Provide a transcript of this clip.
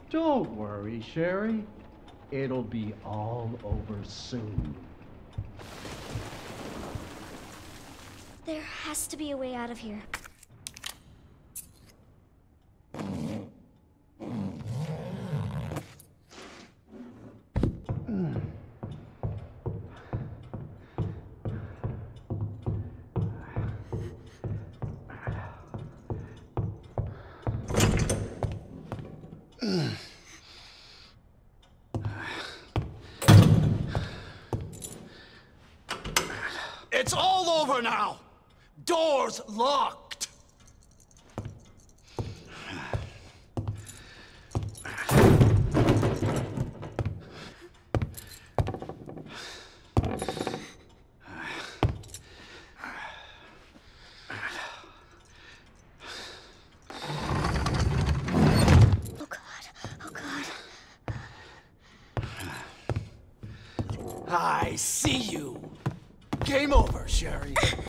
Don't worry, Sherry. It'll be all over soon. There has to be a way out of here. It's all over now! Door's locked! Oh God, oh God. I see you! Game over, Sherry.